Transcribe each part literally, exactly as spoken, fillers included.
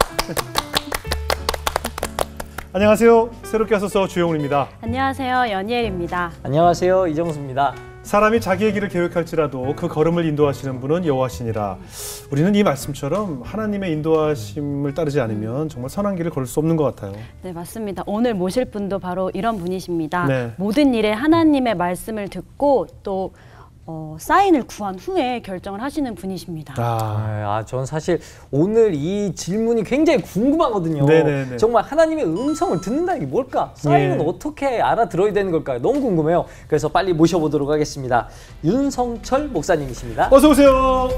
안녕하세요. 새롭게 하소서 주영훈입니다. 안녕하세요. 연희엘입니다. 안녕하세요. 이정수입니다. 사람이 자기의 길을 계획할지라도 그 걸음을 인도하시는 분은 여호와시니라. 우리는 이 말씀처럼 하나님의 인도하심을 따르지 않으면 정말 선한 길을 걸을 수 없는 것 같아요. 네, 맞습니다. 오늘 모실 분도 바로 이런 분이십니다. 네. 모든 일에 하나님의 말씀을 듣고 또 어, 사인을 구한 후에 결정을 하시는 분이십니다. 아, 아, 전 사실 오늘 이 질문이 굉장히 궁금하거든요. 네네네. 정말 하나님의 음성을 듣는다는 게 뭘까? 사인은 네. 어떻게 알아들어야 되는 걸까요? 너무 궁금해요. 그래서 빨리 모셔보도록 하겠습니다. 윤성철 목사님이십니다. 어서 오세요.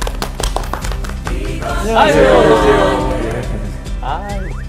안녕하세요. 안녕하세요. 아,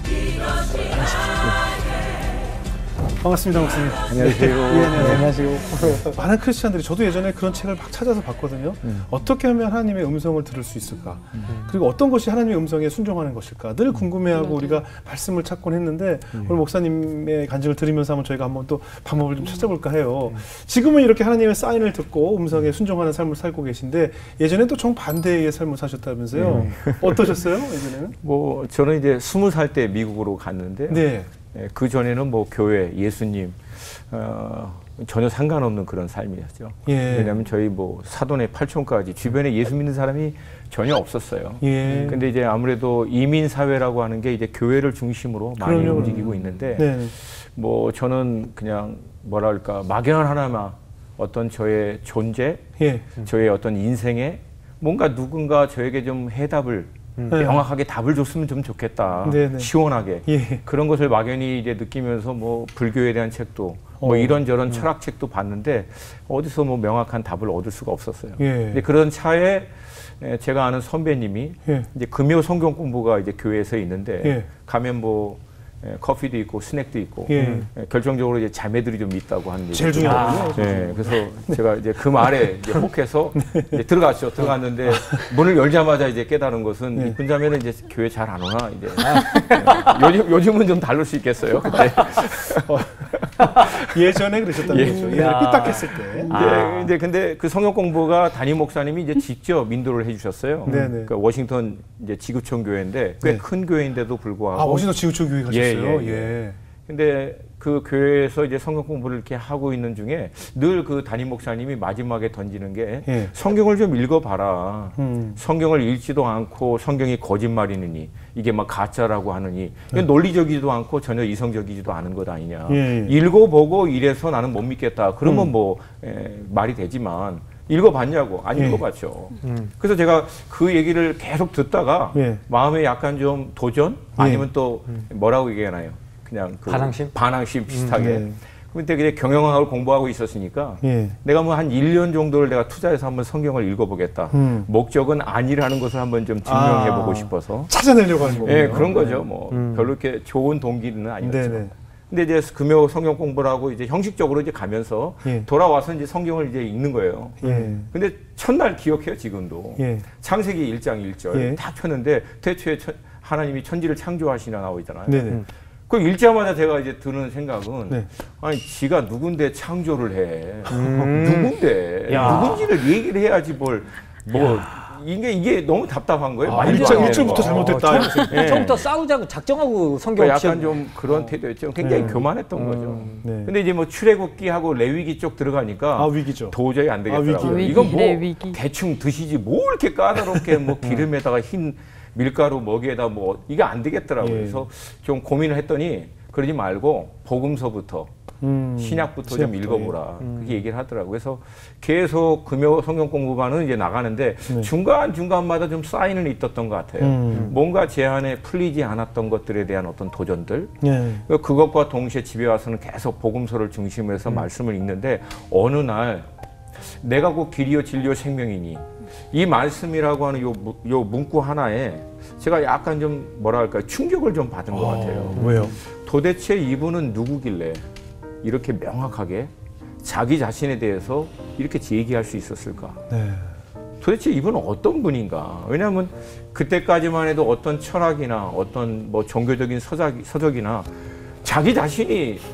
반갑습니다, 목사님. 안녕하세요. 네, 네, 네. 안녕하세요. 많은 크리스찬들이 저도 예전에 그런 책을 막 찾아서 봤거든요. 음. 어떻게 하면 하나님의 음성을 들을 수 있을까? 음. 그리고 어떤 것이 하나님의 음성에 순종하는 것일까? 늘 궁금해하고 음. 우리가 말씀을 찾곤 했는데 음. 오늘 목사님의 간증을 들으면서 한번 저희가 한번 또 방법을 좀 찾아볼까 해요. 음. 지금은 이렇게 하나님의 사인을 듣고 음성에 순종하는 삶을 살고 계신데 예전에 또 정반대의 삶을 사셨다면서요? 음. 어떠셨어요? 예전에는? 뭐 저는 이제 스무 살 때 미국으로 갔는데 네. 그 전에는 뭐 교회, 예수님 어, 전혀 상관없는 그런 삶이었죠. 예. 왜냐하면 저희 뭐 사돈의 팔촌까지 주변에 예수 믿는 사람이 전혀 없었어요. 예. 근데 이제 아무래도 이민 사회라고 하는 게 이제 교회를 중심으로 많이 그럼요. 움직이고 있는데 네. 뭐 저는 그냥 뭐랄까 막연한 하나만 어떤 저의 존재, 예. 저의 어떤 인생에 뭔가 누군가 저에게 좀 해답을 음. 명확하게 답을 줬으면 좀 좋겠다. 네네. 시원하게. 예. 그런 것을 막연히 이제 느끼면서 뭐 불교에 대한 책도 어. 뭐 이런저런 음. 철학책도 봤는데 어디서 뭐 명확한 답을 얻을 수가 없었어요. 예. 근데 그런 차에 제가 아는 선배님이 예. 이제 금요 성경 공부가 이제 교회에서 있는데 예. 가면 뭐 커피도 있고 스낵도 있고 예. 결정적으로 이제 자매들이 좀 있다고 하는 얘기. 제일 중요하군요. 네, 그래서 제가 이제 그 말에 이제 혹해서 이제 들어갔죠. 들어갔는데 문을 열자마자 이제 깨달은 것은 네. 이쁜 자매는 이제 교회 잘 안 오나 이제 네. 요즘 요즘은 좀 다를 수 있겠어요. 그때 어, 예전에 그러셨다는 예. 거죠. 예전에 삐딱했을 때. 이제, 아. 이제 근데 그 성경 공부가 담임 목사님이 이제 직접 인도를 해주셨어요. 네네. 그러니까 워싱턴 이제 지구촌 교회인데 꽤 큰 네. 교회인데도 불구하고. 아 워싱턴 지구촌 교회 가셨어요. 예. 예, 예. 예. 근데 그 교회에서 이제 성경 공부를 이렇게 하고 있는 중에 늘 그 담임 목사님이 마지막에 던지는 게 예. 성경을 좀 읽어봐라. 음. 성경을 읽지도 않고 성경이 거짓말이느니 이게 막 가짜라고 하느니 네. 논리적이지도 않고 전혀 이성적이지도 않은 것 아니냐. 예. 읽어보고 이래서 나는 못 믿겠다. 그러면 음. 뭐 에, 말이 되지만 읽어봤냐고. 안 예. 읽어봤죠. 음. 그래서 제가 그 얘기를 계속 듣다가 예. 마음에 약간 좀 도전? 아니면 예. 또 뭐라고 얘기하나요? 그냥 그 반항심? 반항심 비슷하게. 음, 예. 근데 그냥 경영학을 공부하고 있었으니까 예. 내가 뭐 한 일 년 정도를 내가 투자해서 한번 성경을 읽어보겠다. 음. 목적은 아니라는 것을 한번 좀 증명해보고 아. 싶어서. 찾아내려고 하는 거군요. 예, 그런 거죠. 뭐 음. 별로 이렇게 좋은 동기는 아니었죠. 네네. 근데 이제 금요 성경 공부를 하고 이제 형식적으로 이제 가면서 예. 돌아와서 이제 성경을 이제 읽는 거예요. 예. 근데 첫날 기억해요, 지금도. 예. 창세기 일 장 일 절 예. 딱 폈는데 태초에 천, 하나님이 천지를 창조하시나 나오고 있잖아요. 네네. 음. 그 읽자마자 제가 이제 드는 생각은 네. 아니 지가 누군데 창조를 해. 음. 누군데. 야. 누군지를 얘기를 해야지 뭘 뭐 이게 이게 너무 답답한 거예요. 아, 일 절부터 잘못됐다. 네. 처음부터 싸우자고 작정하고 성경 그러니까 약간 좀 그런 어. 태도였죠. 굉장히 네. 교만했던 음. 거죠. 네. 근데 이제 뭐 출애굽기하고 레위기 쪽 들어가니까 아, 위기죠. 도저히 안 되겠더라고요. 아, 위기. 이건 뭐 위기. 대충 드시지 뭐 이렇게 까다롭게 뭐 기름에다가 흰 밀가루 먹이에다 뭐 이게 안 되겠더라고요. 예. 그래서 좀 고민을 했더니 그러지 말고 복음서부터 음, 신약부터 좀 읽어보라. 음. 그렇게 얘기를 하더라고요. 그래서 계속 금요 성경 공부반은 이제 나가는데 네. 중간중간마다 좀 사인은 있었던 것 같아요. 음. 뭔가 제 안에 풀리지 않았던 것들에 대한 어떤 도전들. 네. 그것과 동시에 집에 와서는 계속 복음서를 중심으로 해서 음. 말씀을 읽는데 어느 날 내가 곧 길이요 진리요 생명이니 이 말씀이라고 하는 요, 요 문구 하나에 제가 약간 좀 뭐라 할까요? 충격을 좀 받은 것 같아요. 왜요? 도대체 이분은 누구길래 이렇게 명확하게 자기 자신에 대해서 이렇게 얘기할 수 있었을까? 네. 도대체 이분은 어떤 분인가? 왜냐하면 그때까지만 해도 어떤 철학이나 어떤 뭐 종교적인 서적, 서적이나 자기 자신이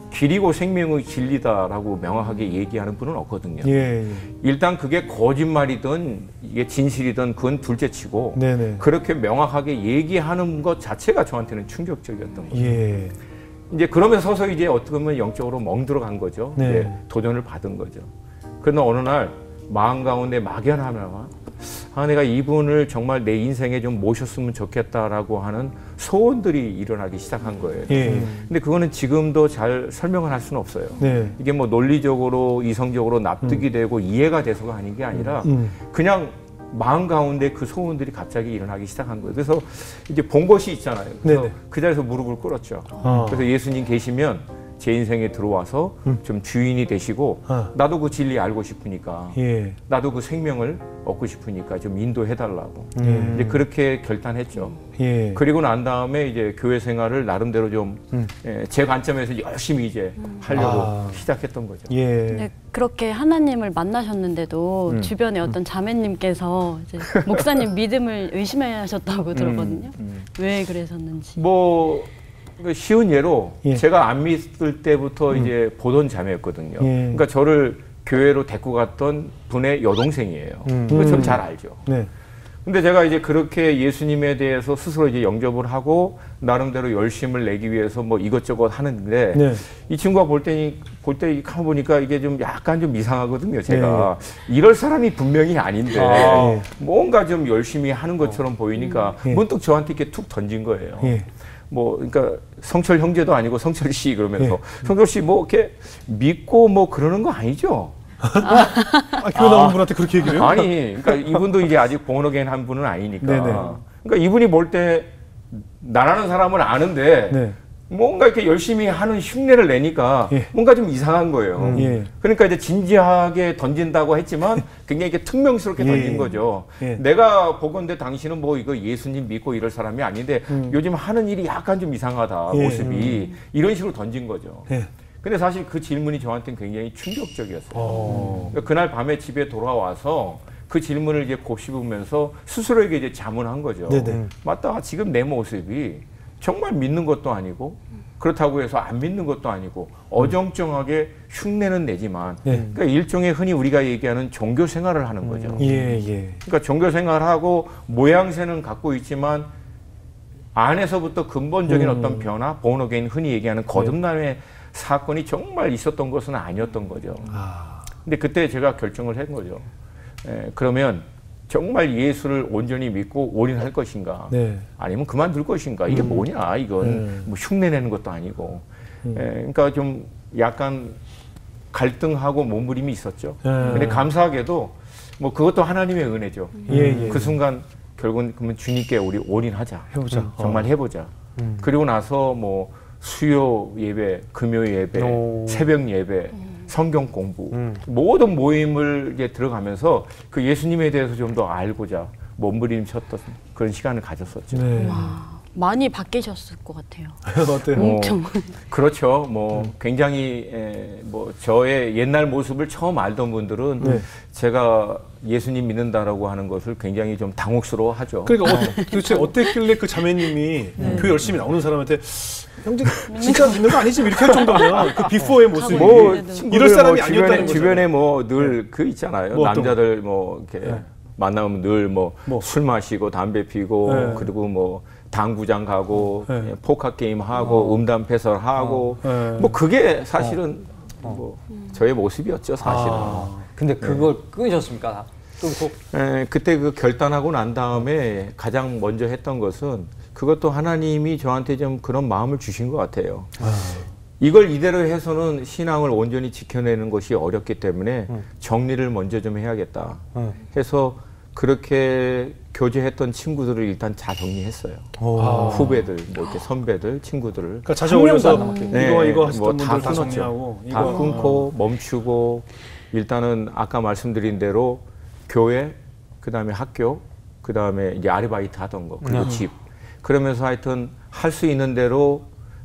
길이고 생명의 진리다라고 명확하게 얘기하는 분은 없거든요. 예, 예. 일단 그게 거짓말이든 이게 진실이든 그건 둘째치고 네네. 그렇게 명확하게 얘기하는 것 자체가 저한테는 충격적이었던 거예요. 예. 이제 그러면서 서서히 이제 어떻게 보면 영적으로 멍들어간 거죠. 네. 이제 도전을 받은 거죠. 그러나 어느 날 마음 가운데 막연하나마 아, 내가 이분을 정말 내 인생에 좀 모셨으면 좋겠다라고 하는 소원들이 일어나기 시작한 거예요. 예. 근데 그거는 지금도 잘 설명을 할 수는 없어요. 네. 이게 뭐 논리적으로 이성적으로 납득이 음. 되고 이해가 돼서가 아닌 게 아니라 음. 그냥 마음 가운데 그 소원들이 갑자기 일어나기 시작한 거예요. 그래서 이제 본 것이 있잖아요. 그래서 네네. 그 자리에서 무릎을 꿇었죠. 아. 그래서 예수님 계시면 제 인생에 들어와서 음. 좀 주인이 되시고 아. 나도 그 진리 알고 싶으니까 예. 나도 그 생명을 얻고 싶으니까 좀 인도해달라고 음. 이제 그렇게 결단했죠. 예. 그리고 난 다음에 이제 교회 생활을 나름대로 좀 제 음. 관점에서 열심히 이제 음. 하려고 아. 시작했던 거죠. 예. 네, 그렇게 하나님을 만나셨는데도 음. 주변에 어떤 자매님께서 이제 목사님 믿음을 의심하셨다고 들었거든요. 음. 왜 그러셨는지. 뭐 쉬운 예로 예. 제가 안 믿을 때부터 음. 이제 보던 자매였거든요. 예. 그러니까 저를 교회로 데리고 갔던 분의 여동생이에요. 음. 그래서 저는 잘 알죠. 네. 근데 제가 이제 그렇게 예수님에 대해서 스스로 이제 영접을 하고 나름대로 열심을 내기 위해서 뭐 이것저것 하는데 네. 이 친구가 볼 때 볼 때 가만 보니까 이게 좀 약간 좀 이상하거든요. 제가 네. 이럴 사람이 분명히 아닌데 아. 뭔가 좀 열심히 하는 것처럼 어. 보이니까 음. 문득 저한테 이렇게 툭 던진 거예요. 예. 뭐, 그러니까 성철 형제도 아니고 성철 씨 그러면서 예. 성철 씨 뭐 이렇게 믿고 뭐 그러는 거 아니죠? 아, 교회 나온 분한테 그렇게 얘기를 해요? 아니, 그러니까 이분도 이제 아직 본어게인 한 분은 아니니까. 네네. 그러니까 이분이 볼 때 나라는 사람을 아는데 네. 뭔가 이렇게 열심히 하는 흉내를 내니까 예. 뭔가 좀 이상한 거예요. 음, 예. 그러니까 이제 진지하게 던진다고 했지만 굉장히 이렇게 퉁명스럽게 예. 던진 거죠. 예. 내가 보건대 당신은 뭐 이거 예수님 믿고 이럴 사람이 아닌데 음. 요즘 하는 일이 약간 좀 이상하다 예. 모습이 음. 이런 식으로 던진 거죠. 예. 근데 사실 그 질문이 저한테는 굉장히 충격적이었어요. 그러니까 그날 밤에 집에 돌아와서 그 질문을 이제 곱씹으면서 스스로에게 이제 자문한 거죠. 네네. 맞다. 지금 내 모습이 정말 믿는 것도 아니고 그렇다고 해서 안 믿는 것도 아니고 어정쩡하게 흉내는 내지만 예. 그러니까 일종의 흔히 우리가 얘기하는 종교 생활을 하는 거죠. 예, 예. 그러니까 종교 생활하고 모양새는 갖고 있지만 안에서부터 근본적인 음. 어떤 변화, 본어게인 흔히 얘기하는 거듭남의 예. 사건이 정말 있었던 것은 아니었던 거죠. 아. 근데 그때 제가 결정을 한 거죠. 예, 그러면 정말 예수를 온전히 믿고 올인할 것인가 네. 아니면 그만둘 것인가 이게 음. 뭐냐 이건 네. 뭐 흉내내는 것도 아니고 음. 예, 그러니까 좀 약간 갈등하고 몸부림이 있었죠. 네. 근데 감사하게도 뭐 그것도 하나님의 은혜죠. 음. 예, 예. 그 순간 결국은 그러면 주님께 우리 올인하자. 해보자. 음, 정말 해보자. 음. 그리고 나서 뭐 수요 예배, 금요 예배, 오. 새벽 예배 성경 공부 음. 모든 모임을 이제 들어가면서 그 예수님에 대해서 좀 더 알고자 몸부림쳤던 그런 시간을 가졌었죠. 네. 와, 많이 바뀌셨을 것 같아요. 어때요? 뭐, 그렇죠. 뭐 음. 굉장히 에, 뭐 저의 옛날 모습을 처음 알던 분들은 네. 제가 예수님 믿는다라고 하는 것을 굉장히 좀 당혹스러워하죠. 그러니까 어, 도대체 어땠길래 그 자매님이 네. 교회 열심히 나오는 사람한테 형제 진짜 믿는 거 아니지 이렇게 할 정도면 그 비포의 모습이 뭐 이럴 사람이 뭐 아니었다는 거죠. 주변에 뭐 늘 그 있잖아요. 뭐 남자들 뭐 이렇게 네. 만나면 늘 뭐 술 뭐. 마시고 담배 피고 네. 그리고 뭐 당구장 가고 네. 포커 게임 하고 어. 음담 패설하고 어. 네. 뭐 그게 사실은 어. 뭐 음. 저의 모습이었죠 사실은. 아. 근데 그걸 네. 끊으셨습니까? 끊고? 에, 그때 그 결단하고 난 다음에 가장 먼저 했던 것은 그것도 하나님이 저한테 좀 그런 마음을 주신 것 같아요. 아. 이걸 이대로 해서는 신앙을 온전히 지켜내는 것이 어렵기 때문에 음. 정리를 먼저 좀 해야겠다 음. 해서 그렇게 교제했던 친구들을 일단 다 정리했어요. 아. 후배들, 뭐 이렇게 선배들, 친구들을. 그러니까 자주 올려서 네, 이거 이거 하셨던 분들 다 정리하고 다 이거. 끊고 멈추고 일단은 아까 말씀드린 대로 교회, 그 다음에 학교, 그 다음에 이제 아르바이트 하던 거 그리고 음. 집. 그러면서 하여튼 할 수 있는 대로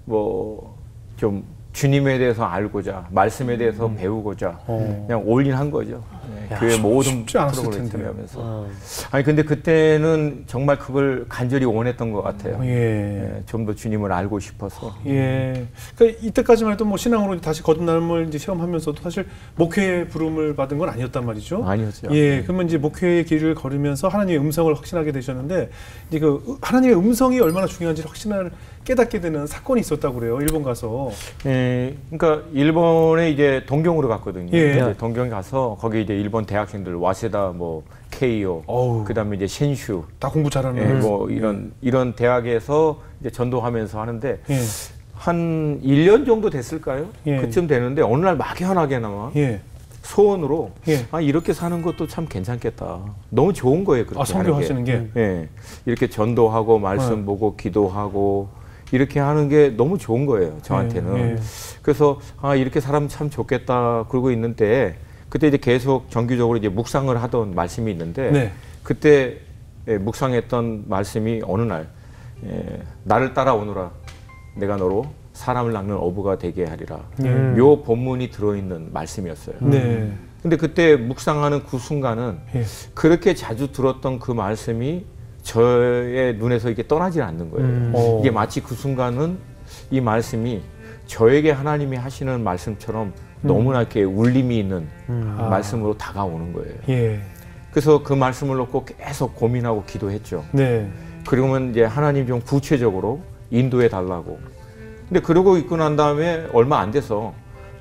뭐 좀 주님에 대해서 알고자 말씀에 대해서 음. 배우고자 어. 그냥 올인한 거죠. 네. 야, 교회 모든 쉽지 않았을 프로그램에 텐데. 참여하면서. 어. 아니 근데 그때는 정말 그걸 간절히 원했던 것 같아요. 예. 예, 좀 더 주님을 알고 싶어서. 예. 그러니까 이때까지만 해도 뭐 신앙으로 다시 거듭남을 이제 체험하면서도 사실 목회의 부름을 받은 건 아니었단 말이죠. 아니었죠. 예. 그러면 이제 목회의 길을 걸으면서 하나님의 음성을 확신하게 되셨는데 이제 그 하나님의 음성이 얼마나 중요한지 확신을 깨닫게 되는 사건이 있었다고 그래요. 일본 가서. 예, 그러니까 일본에 이제 동경으로 갔거든요. 예. 이제 동경 가서 거기 이제 일본 대학생들 와세다 뭐 케이오, 어우. 그다음에 이제 신슈, 다 공부 잘하는. 예, 뭐 이런 이런 대학에서 이제 전도하면서 하는데 예. 한 일 년 정도 됐을까요? 예. 그쯤 되는데 어느 날 막연하게나마 예. 소원으로 예. 아 이렇게 사는 것도 참 괜찮겠다. 너무 좋은 거예요. 그렇게 아, 선교하시는 게. 예, 이렇게 전도하고 말씀 네. 보고 기도하고 이렇게 하는 게 너무 좋은 거예요. 저한테는. 예, 예. 그래서 아 이렇게 사람 참 좋겠다 그러고 있는 때 그때 이제 계속 정기적으로 이제 묵상을 하던 말씀이 있는데 네. 그때 예, 묵상했던 말씀이 어느 날 예, 나를 따라오너라 내가 너로 사람을 낚는 어부가 되게 하리라. 음. 요 본문이 들어있는 말씀이었어요. 네. 근데 그때 묵상하는 그 순간은 예. 그렇게 자주 들었던 그 말씀이 저의 눈에서 이게 떠나질 않는 거예요. 음. 어. 이게 마치 그 순간은 이 말씀이 저에게 하나님이 하시는 말씀처럼 너무나 이렇게 울림이 있는 음. 아. 말씀으로 다가오는 거예요. 예. 그래서 그 말씀을 놓고 계속 고민하고 기도했죠. 네. 그러면 이제 하나님 좀 구체적으로 인도해 달라고. 근데 그러고 있고 난 다음에 얼마 안 돼서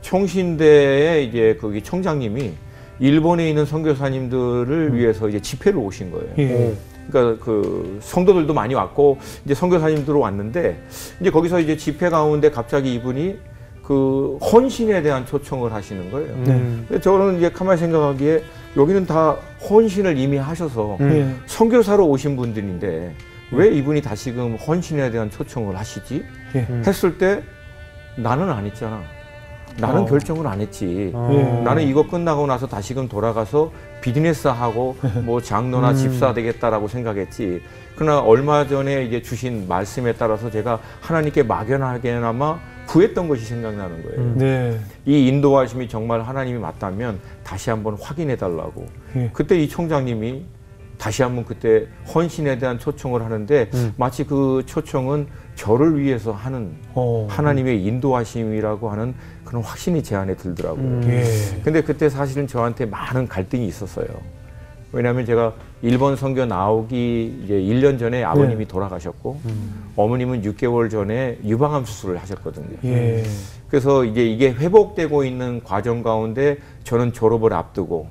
총신대에 이제 거기 총장님이 일본에 있는 선교사님들을 음. 위해서 이제 집회를 오신 거예요. 예. 그러니까 그 성도들도 많이 왔고 이제 선교사님들 왔는데 이제 거기서 이제 집회 가운데 갑자기 이분이 그 헌신에 대한 초청을 하시는 거예요. 네. 근데 저는 이제 가만히 생각하기에 여기는 다 헌신을 이미 하셔서 예. 선교사로 오신 분들인데 왜 이분이 다시금 헌신에 대한 초청을 하시지? 예. 했을 때 나는 안 했잖아. 나는 어. 결정을 안 했지. 예. 나는 이거 끝나고 나서 다시금 돌아가서 비즈니스 하고 뭐 장로나 음. 집사 되겠다라고 생각했지. 그러나 얼마 전에 이제 주신 말씀에 따라서 제가 하나님께 막연하게나마 구했던 것이 생각나는 거예요. 음. 네. 이 인도하심이 정말 하나님이 맞다면 다시 한번 확인해 달라고. 예. 그때 이 총장님이 다시 한번 그때 헌신에 대한 초청을 하는데 음. 마치 그 초청은 저를 위해서 하는 어. 하나님의 인도하심이라고 하는 그런 확신이 제 안에 들더라고요. 음. 예. 근데 그때 사실은 저한테 많은 갈등이 있었어요. 왜냐하면 제가 일본 선교 나오기 이제 일 년 전에 아버님이 네. 돌아가셨고 음. 어머님은 육 개월 전에 유방암 수술을 하셨거든요. 예. 그래서 이게 이게 회복되고 있는 과정 가운데 저는 졸업을 앞두고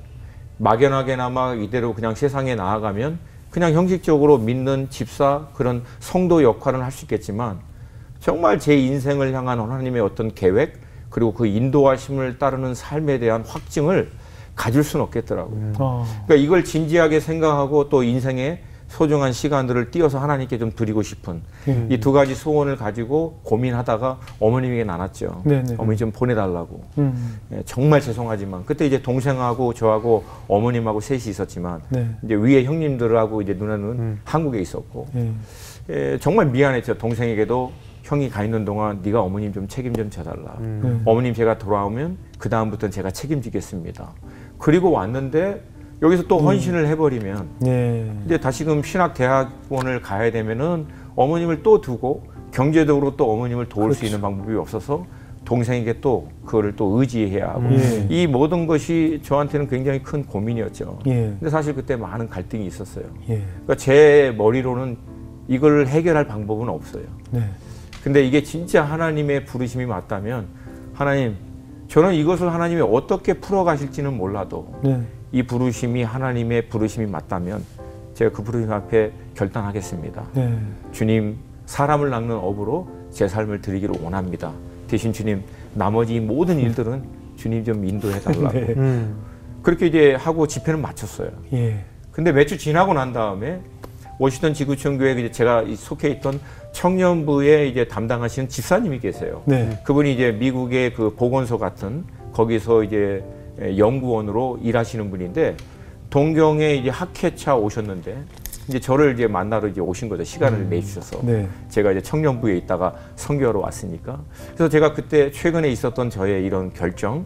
막연하게나마 이대로 그냥 세상에 나아가면 그냥 형식적으로 믿는 집사 그런 성도 역할은 할 수 있겠지만 정말 제 인생을 향한 하나님의 어떤 계획 그리고 그 인도하심을 따르는 삶에 대한 확증을 가질 수는 없겠더라고요. 음. 어. 그러니까 이걸 진지하게 생각하고 또 인생에 소중한 시간들을 띄어서 하나님께 좀 드리고 싶은 음. 이 두 가지 소원을 가지고 고민하다가 어머님에게 나눴죠. 네네. 어머니 좀 보내달라고. 음. 예, 정말 죄송하지만 그때 이제 동생하고 저하고 어머님하고 셋이 있었지만 네. 이제 위에 형님들하고 이제 누나는 음. 한국에 있었고 예. 예, 정말 미안했죠. 동생에게도 형이 가 있는 동안 네가 어머님 좀 책임 좀 져달라. 음. 어머님 제가 돌아오면 그 다음부터는 제가 책임지겠습니다. 그리고 왔는데 여기서 또 헌신을 해버리면 예. 이제 다시금 신학대학원을 가야 되면은 어머님을 또 두고 경제적으로 또 어머님을 도울 그렇죠. 수 있는 방법이 없어서 동생에게 또 그거를 또 의지해야 하고 예. 이 모든 것이 저한테는 굉장히 큰 고민이었죠. 예. 근데 사실 그때 많은 갈등이 있었어요. 예. 그러니까 제 머리로는 이걸 해결할 방법은 없어요. 네. 근데 이게 진짜 하나님의 부르심이 맞다면 하나님 저는 이것을 하나님이 어떻게 풀어가실지는 몰라도 네. 이 부르심이 하나님의 부르심이 맞다면 제가 그 부르심 앞에 결단하겠습니다. 네. 주님 사람을 낚는 업으로 제 삶을 드리기를 원합니다. 대신 주님 나머지 모든 일들은 주님 좀 인도해 달라고. 네. 음. 그렇게 이제 하고 집회는 마쳤어요. 예. 근데 몇 주 지나고 난 다음에 워싱턴 지구촌 교회 제가 속해 있던 청년부에 이제 담당하시는 집사님이 계세요. 네. 그분이 이제 미국의 그 보건소 같은 거기서 이제 연구원으로 일하시는 분인데 동경에 이제 학회차 오셨는데 이제 저를 이제 만나러 이제 오신 거죠. 시간을 음. 내주셔서 네. 제가 이제 청년부에 있다가 선교하러 왔으니까 그래서 제가 그때 최근에 있었던 저의 이런 결정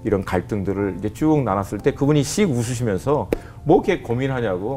이런 갈등들을 이제 쭉 나눴을 때 그분이 씩 웃으시면서 뭐 이렇게 고민하냐고.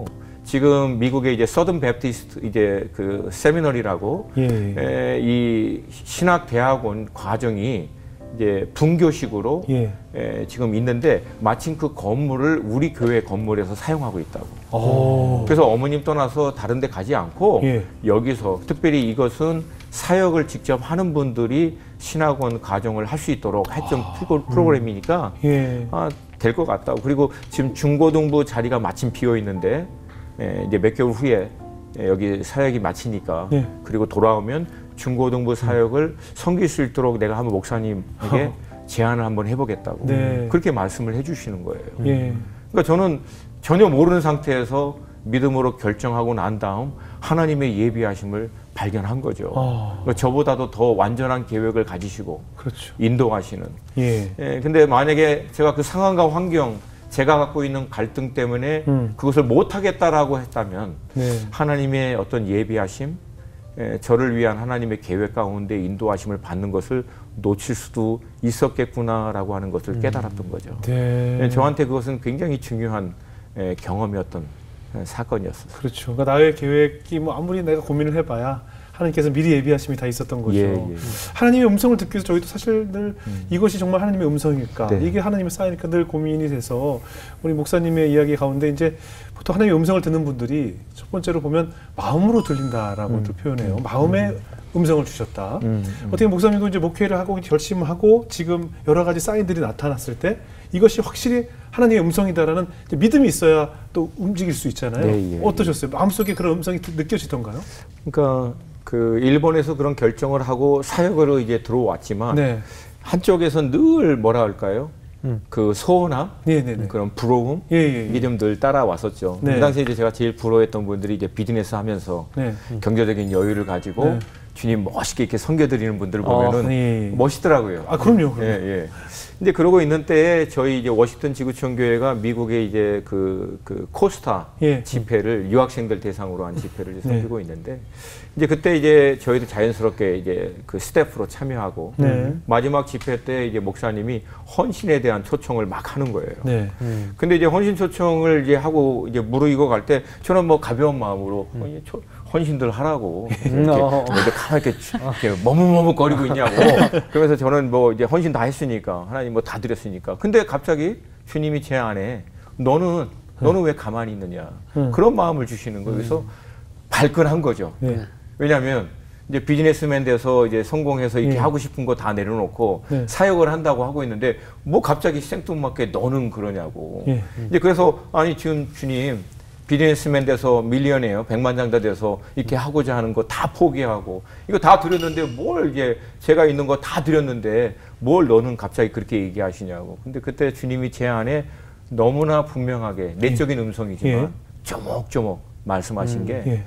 지금 미국의 이제 서든 베프티스트 이제 그 세미너리라고 예. 에, 이 신학 대학원 과정이 이제 분교식으로 예. 에, 지금 있는데 마침 그 건물을 우리 교회 건물에서 사용하고 있다고. 오. 그래서 어머님 떠나서 다른 데 가지 않고 예. 여기서 특별히 이것은 사역을 직접 하는 분들이 신학원 과정을 할 수 있도록 했던 아, 프로그램이니까 예. 아, 될 것 같다고. 그리고 지금 중고등부 자리가 마침 비어 있는데 에, 이제 몇 개월 후에 에, 여기 사역이 마치니까 예. 그리고 돌아오면 중고등부 사역을 섬길 수 있도록 내가 한번 목사님에게 제안을 한번 해보겠다고 네. 그렇게 말씀을 해주시는 거예요. 예. 그러니까 저는 전혀 모르는 상태에서 믿음으로 결정하고 난 다음 하나님의 예비하심을 발견한 거죠. 아. 그러니까 저보다도 더 완전한 계획을 가지시고 그렇죠. 인도하시는. 예. 예, 근데 만약에 제가 그 상황과 환경, 제가 갖고 있는 갈등 때문에 음. 그것을 못하겠다라고 했다면 네. 하나님의 어떤 예비하심, 예, 저를 위한 하나님의 계획 가운데 인도하심을 받는 것을 놓칠 수도 있었겠구나라고 하는 것을 깨달았던 거죠. 네. 예, 저한테 그것은 굉장히 중요한 예, 경험이었던 예, 사건이었어요. 그렇죠. 그러니까 나의 계획이 뭐 아무리 내가 고민을 해봐야 하나님께서 미리 예비하심이 다 있었던 거죠. 예, 예. 하나님의 음성을 듣기 위해서 저희도 사실 늘 음. 이것이 정말 하나님의 음성일까? 네. 이게 하나님의 사이니까 늘 고민이 돼서 우리 목사님의 이야기 가운데 이제 보통 하나님의 음성을 듣는 분들이 첫 번째로 보면 마음으로 들린다라고 음. 표현해요. 음. 마음의 음. 음성을 주셨다. 음. 음. 어떻게 목사님도 이제 목회를 하고 결심하고 지금 여러 가지 사인들이 나타났을 때 이것이 확실히 하나님의 음성이다라는 믿음이 있어야 또 움직일 수 있잖아요. 네, 예, 어떠셨어요? 예. 마음속에 그런 음성이 느껴지던가요? 그러니까 그 일본에서 그런 결정을 하고 사역으로 이제 들어왔지만 네. 한쪽에서 늘 뭐라 할까요? 음. 그 소원함, 네네네. 그런 부러움 예, 예, 예. 이게 좀 늘 따라왔었죠. 네. 그 당시에 이제 제가 제일 부러워했던 분들이 이제 비즈니스 하면서 네. 경제적인 여유를 가지고 네. 주님 멋있게 이렇게 섬겨드리는 분들 보면은 어, 예. 멋있더라고요. 아 그럼요. 그럼요. 예, 예. 근데 그러고 있는 때에 저희 이제 워싱턴 지구촌 교회가 미국의 이제 그, 그 코스타 예. 집회를 유학생들 대상으로 한 집회를 이제 섬기고 네. 있는데 이제 그때 이제 저희도 자연스럽게 이제 그 스태프로 참여하고 네. 마지막 집회 때 이제 목사님이 헌신에 대한 초청을 막 하는 거예요. 네. 음. 근데 이제 헌신 초청을 이제 하고 이제 무르익어 갈 때 저는 뭐 가벼운 마음으로 음. 어, 초, 헌신들 하라고 이렇게 이렇게 가만히 이렇게 머뭇머뭇거리고 있냐고 그러면서 저는 뭐 이제 헌신 다 했으니까 하나님 뭐 다 드렸으니까 근데 갑자기 주님이 제 안에 너는 너는 왜 가만히 있느냐 음. 그런 마음을 주시는 거예요. 그래서 음. 발끈한 거죠. 네. 왜냐하면 이제 비즈니스맨 돼서 이제 성공해서 이렇게 네. 하고 싶은 거 다 내려놓고 네. 사역을 한다고 하고 있는데 뭐 갑자기 생뚱맞게 너는 그러냐고. 네. 이제 그래서 아니 지금 주님 비즈니스맨 돼서 밀리언이에요. 백만장자 돼서 이렇게 하고자 하는 거 다 포기하고 이거 다 드렸는데 뭘 이제 제가 있는 거 다 드렸는데 뭘 너는 갑자기 그렇게 얘기하시냐고. 근데 그때 주님이 제 안에 너무나 분명하게 내적인 음성이지만 예. 조목조목 말씀하신 음, 게 예.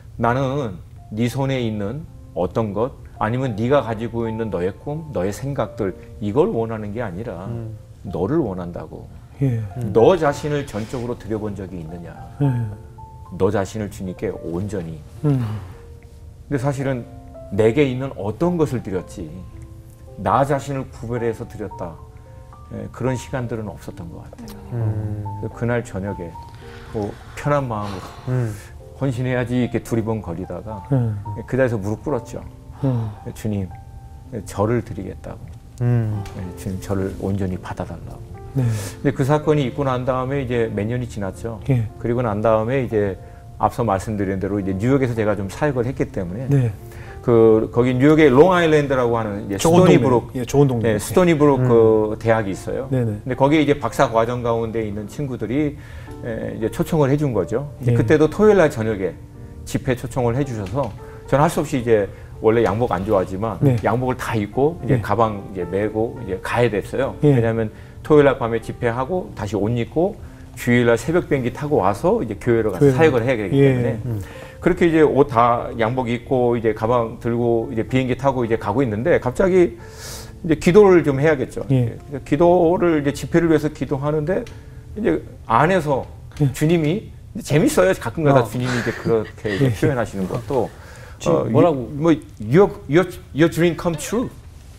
나는 네 손에 있는 어떤 것 아니면 네가 가지고 있는 너의 꿈, 너의 생각들 이걸 원하는 게 아니라 음. 너를 원한다고. 예. 음. 너 자신을 전적으로 드려본 적이 있느냐. 예. 너 자신을 주님께 온전히. 음. 근데 사실은 내게 있는 어떤 것을 드렸지 나 자신을 구별해서 드렸다. 예, 그런 시간들은 없었던 것 같아요. 음. 그날 저녁에 뭐 편한 마음으로 음. 헌신해야지 이렇게 두리번 거리다가 음. 그 자리에서 무릎 꿇었죠. 음. 주님, 저를 드리겠다고. 음. 주님, 저를 온전히 받아달라고. 네. 근데 그 사건이 있고 난 다음에 이제 몇 년이 지났죠. 예. 그리고 난 다음에 이제 앞서 말씀드린 대로 이제 뉴욕에서 제가 좀 사역을 했기 때문에 네. 그 거기 뉴욕의 롱아일랜드라고 하는 이제 스토니브룩, 예, 좋은 동네. 네, 스토니브룩 음. 그 대학이 있어요. 네네. 근데 거기에 이제 박사 과정 가운데 있는 친구들이 에, 이제 초청을 해준 거죠. 예. 그때도 토요일 날 저녁에 집회 초청을 해주셔서 저는 할 수 없이 이제 원래 양복 안 좋아하지만 네. 양복을 다 입고 이제 네. 가방 이제 메고 이제 가야 됐어요. 예. 왜냐하면 토요일 날 밤에 집회하고 다시 옷 입고 주일 날 새벽 비행기 타고 와서 이제 교회로 가서 교회. 사역을 해야 되기 때문에. 예. 음. 그렇게 이제 옷 다 양복 입고 이제 가방 들고 이제 비행기 타고 이제 가고 있는데 갑자기 이제 기도를 좀 해야겠죠. 예. 기도를 이제 집회를 위해서 기도하는데 이제 안에서 예. 주님이 재밌어요. 가끔가다 어. 주님이 이제 그렇게 이제 표현하시는 것도 어, 뭐라고 뭐 your your your dream come true.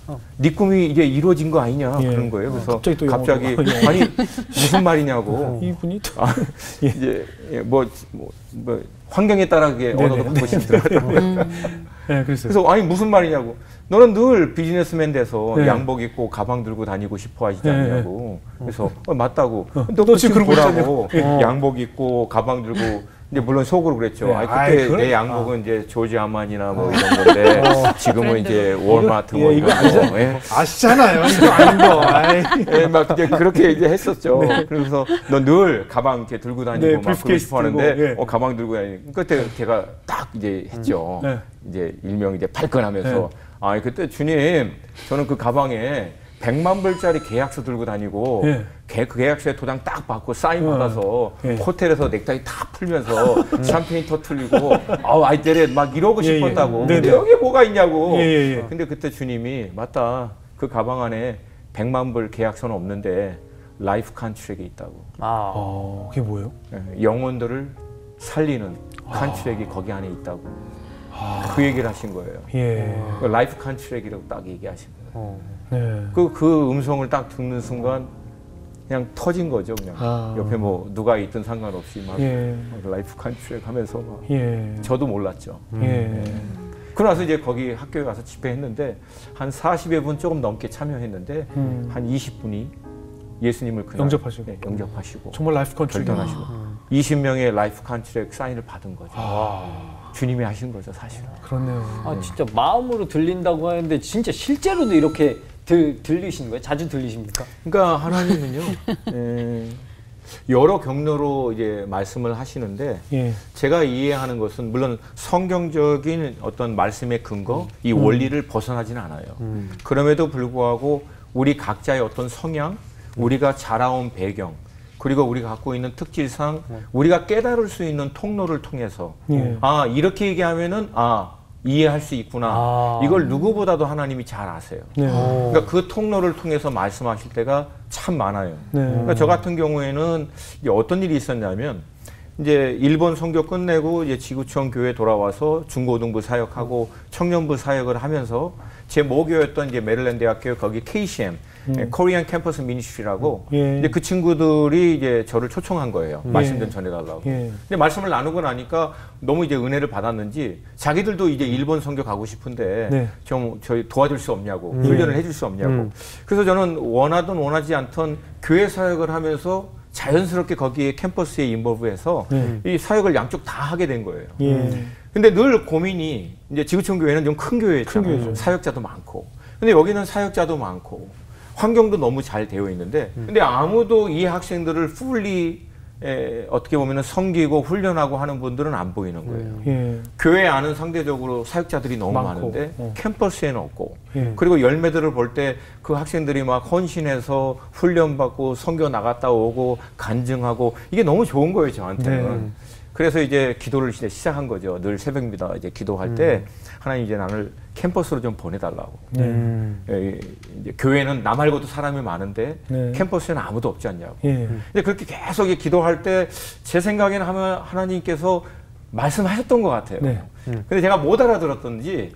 어. 네 꿈이 이제 이루어진 거 아니냐 예. 그런 거예요. 그래서 갑자기 또 갑자기 영어로. 아니 무슨 말이냐고. 이분이 또 아, 이제 뭐, 뭐, 뭐 환경에 따라 그게 네네. 언어도 바꾸시더라고요. 네, 그랬어요. 그래서 아니 무슨 말이냐고. 너는 늘 비즈니스맨 돼서 네. 양복 입고 가방 들고 다니고 싶어 하지 네, 않냐고. 그래서 어, 맞다고. 어, 너, 너 지금 지금 그러고 보라고. 있잖아요. 양복 입고 가방 들고. 근데 물론 속으로 그랬죠. 네. 아니, 그때 아이, 그건- 내 양복은 이제 조지 아만이나 뭐 이런 건데 지금은 이제 월마트 뭐 예, 이거 이런 아시잖아요. 거. 예. 아시잖아요. 이거 아닌 거. 아이. 예, 막 이제 그렇게 이제 했었죠. 그래서 너 늘 가방 이렇게 들고 다니고 네, 막 그러고 브리프케이스 싶어 하는데 들고, 예. 어, 가방 들고 다니고 그때 제가 딱 이제 했죠. 네. 이제 일명 이제 발끈하면서 네. 아 그때 주님 저는 그 가방에 백만 불짜리 계약서 들고 다니고 예. 계, 그 계약서에 도장 딱 받고 사인 어. 받아서 예. 호텔에서 넥타이 다 풀면서 샴페인 터트리고 아우 아이들에 막 이러고 예, 예. 싶었다고. 네네. 근데 여기 뭐가 있냐고. 예, 예, 예. 근데 그때 주님이 맞다. 그 가방 안에 백만 불 계약서는 없는데 라이프 컨트랙이 있다고. 아. 어, 그게 뭐예요? 예, 영혼들을 살리는 컨트랙이 거기 안에 있다고. 그 얘기를 하신 거예요. 예. 그 라이프 컨트랙이라고 딱 얘기하신 거예요. 어. 네. 그, 그 음성을 딱 듣는 순간 그냥 터진 거죠. 그냥 아. 옆에 뭐 누가 있든 상관없이 막 예. 라이프 컨트랙 하면서 막 예. 저도 몰랐죠. 예. 그러고 나서 이제 거기 학교에 가서 집회했는데 한 사십여 분 조금 넘게 참여했는데 음. 한 이십 분이 예수님을 그날 영접하시고. 네, 영접하시고 정말 라이프 컨트롤. 결단하시고 이십 명의 라이프 컨트랙 사인을 받은 거죠. 아. 주님이 하신 거죠, 사실은. 그렇네요. 아 진짜 마음으로 들린다고 하는데 진짜 실제로도 이렇게 들, 들리시는 거예요? 자주 들리십니까? 그러니까 하나님은요, 에, 여러 경로로 이제 말씀을 하시는데 예. 제가 이해하는 것은 물론 성경적인 어떤 말씀의 근거, 이 원리를 벗어나지는 않아요. 그럼에도 불구하고 우리 각자의 어떤 성향, 우리가 자라온 배경, 그리고 우리가 갖고 있는 특질상 우리가 깨달을 수 있는 통로를 통해서 예. 아 이렇게 얘기하면은 아 이해할 수 있구나. 아. 이걸 누구보다도 하나님이 잘 아세요. 네. 그러니까 그 통로를 통해서 말씀하실 때가 참 많아요. 네. 그러니까 저 같은 경우에는 이제 어떤 일이 있었냐면 이제 일본 선교 끝내고 이제 지구촌 교회 돌아와서 중고등부 사역하고 청년부 사역을 하면서 제 모교였던 이제 메릴랜드 대학교 거기 케이씨엠 음. 코리안 캠퍼스 미니스트리라고 예. 이제 그 친구들이 이제 저를 초청한 거예요. 예. 말씀 좀 전해달라고. 예. 근데 말씀을 나누고 나니까 너무 이제 은혜를 받았는지 자기들도 이제 일본 선교 가고 싶은데 네. 좀 저희 도와줄 수 없냐고 음. 훈련을 해줄 수 없냐고. 음. 그래서 저는 원하든 원하지 않던 교회 사역을 하면서 자연스럽게 거기에 캠퍼스에 인볼브해서 네. 이 사역을 양쪽 다 하게 된 거예요. 예. 근데 늘 고민이 이제 지구촌 교회는 좀 큰 큰 교회였잖아요. 교회죠. 사역자도 많고. 근데 여기는 사역자도 많고 환경도 너무 잘 되어 있는데 근데 아무도 이 학생들을 풀리 에, 어떻게 보면 섬기고 훈련하고 하는 분들은 안 보이는 거예요. 예. 교회 안은 상대적으로 사역자들이 너무 많고, 많은데 어. 캠퍼스에는 없고 예. 그리고 열매들을 볼 때 그 학생들이 막 헌신해서 훈련받고 선교 나갔다 오고 간증하고 이게 너무 좋은 거예요 저한테는. 네. 그래서 이제 기도를 이제 시작한 거죠. 늘 새벽마다 이제 기도할 때 하나님 이제 나를 캠퍼스로 좀 보내달라고. 네. 음. 예, 이제 교회는 나 말고도 사람이 많은데 네. 캠퍼스에는 아무도 없지 않냐고. 예. 근데 그렇게 계속 이제 기도할 때 제 생각에는 하면 하나님께서 말씀하셨던 것 같아요. 네. 근데 제가 못 알아들었던지